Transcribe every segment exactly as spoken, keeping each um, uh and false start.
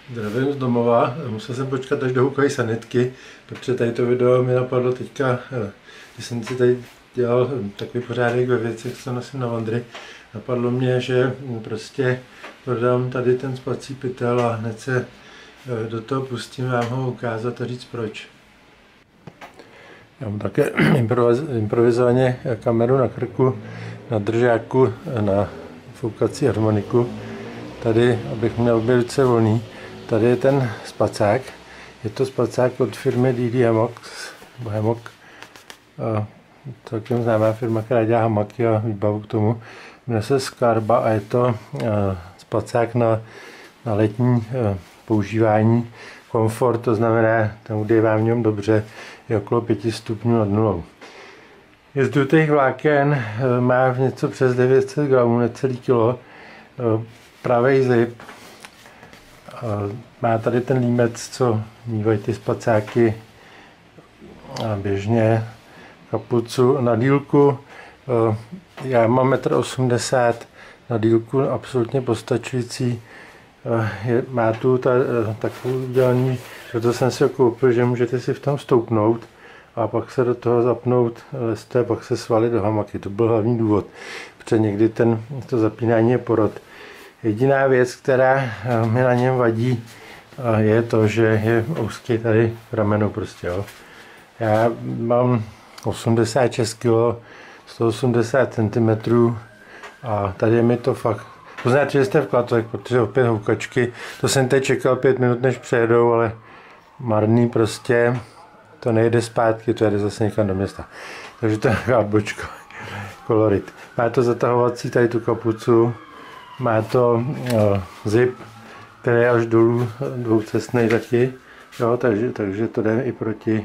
Zdravím z domova, musel jsem počkat, až dohoukají sanitky, protože tady to video mi napadlo teďka, když jsem si tady dělal takový pořádek ve věcech, co nosím na vandry. Napadlo mě, že prostě prodám tady ten spací pytel a hned se do toho pustím vám ho ukázat a říct proč. Já mám také improvizovaně kameru na krku, na držáku, na foukací harmoniku. Tady, abych měl obě ruce volný. Tady je ten spacák. Je to spacák od firmy D D Hamox. Hammock. Celkem známá firma, která dělá hamaky a výbavu k tomu. Jmenuje se Scarba a je to spacák na, na letní používání. Komfort, to znamená, tam, kde je vám v něm dobře, je okolo pěti stupňů nad nulou. Je z dutých vláken, má v něco přes devět set gramů, necelý kilo, pravej zip. Má tady ten límec, co mívají ty spacáky běžně, kapucu na dílku. Já mám metr osmdesát, na dílku absolutně postačující. Je, má tu ta, takovou udělání, že to jsem si ho koupil, že můžete si v tom stoupnout a pak se do toho zapnout lesté, pak se svalit do hamaky. To byl hlavní důvod, protože někdy ten, to zapínání je porod. Jediná věc, která mi na něm vadí, je to, že je úzký tady v ramenu prostě. Jo. Já mám osmdesát šest kilo, sto osmdesát centimetrů a tady je mi to fakt. To znamená, že jste v klatech, protože opět houkačky. To jsem teď čekal pět minut, než přejedou, ale marný prostě. To nejde zpátky, to jede zase někam do města. Takže to je taková bočko, kolorit. Má to zatahovací tady tu kapucu. Má to uh, zip, který je až dolů dvoucestný taky, jo, takže, takže to jde i proti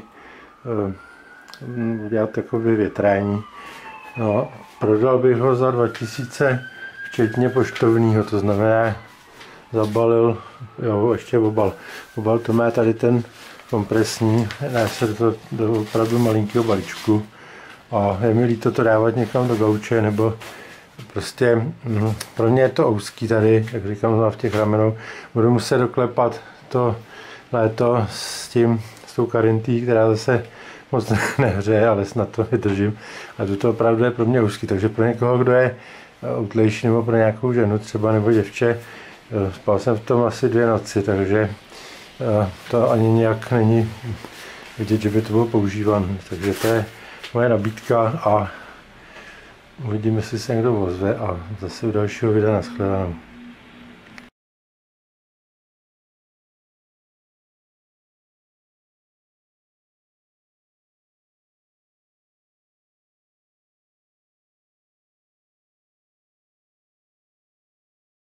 uh, dělat takové větrání. No, prodal bych ho za dva tisíce, včetně poštovního, to znamená zabalil, jo, ještě obal. Obal to má tady ten kompresní, dá se to do opravdu malinkého balíčku a je mi líto to dávat někam do gauče nebo prostě hm, pro mě je to úzký tady, jak říkám, v těch ramenou. Budu muset doklepat to léto s tím, s tou karintí, která zase moc nehřeje, ale snad to vydržím. A to opravdu je pro mě úzký, takže pro někoho, kdo je útlejší nebo pro nějakou ženu třeba nebo děvče, spal jsem v tom asi dvě noci, takže to ani nějak není vidět, že by to bylo používané. Takže to je moje nabídka a uvidíme, jestli se někdo ozve a zase u dalšího videa. Nashledanou.